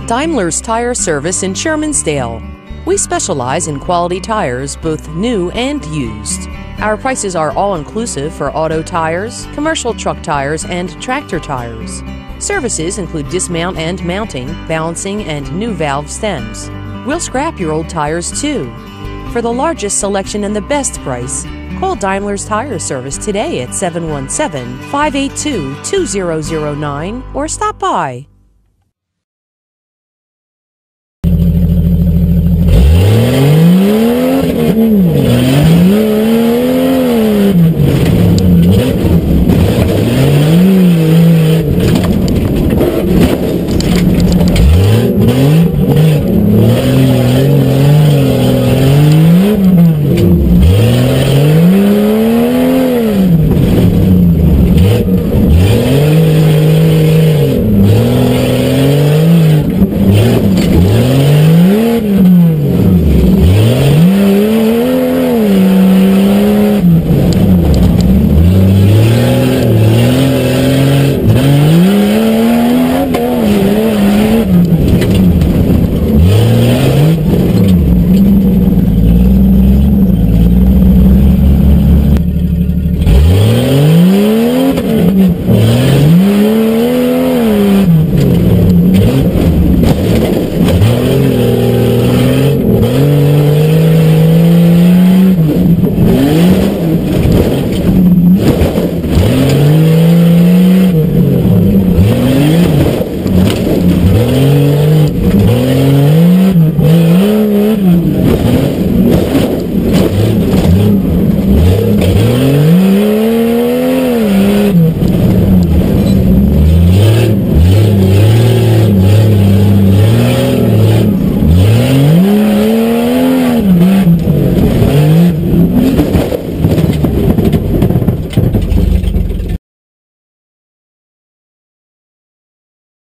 Daimler's Tire Service in Shermansdale. We specialize in quality tires, both new and used. Our prices are all-inclusive for auto tires, commercial truck tires, and tractor tires. Services include dismount and mounting, balancing, and new valve stems. We'll scrap your old tires too. For the largest selection and the best price, call Daimler's Tire Service today at 717-582-2009 or stop by.